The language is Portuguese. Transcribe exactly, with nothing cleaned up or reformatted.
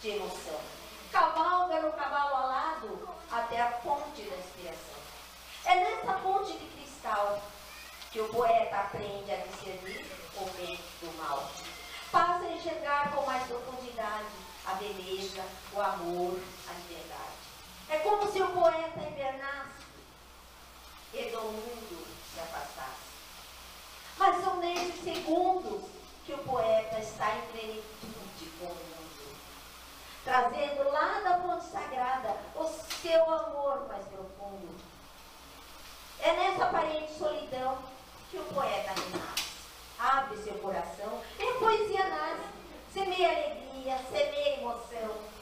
de emoção. Cavalga no cavalo alado até a fonte da inspiração. É nessa fonte de cristal que o poeta aprende a discernir o bem do mal. Passa a enxergar com mais profundidade a beleza, o amor, a liberdade. É como se o poeta hibernasse e do mundo se afastasse. Mas são nesses segundos que o poeta está em plenitude com o mundo, trazendo lá da fonte sagrada o seu amor mais profundo. É nessa aparente solidão que o poeta renasce. Abre seu coração e a poesia nasce. Semeia alegria, semeia emoção.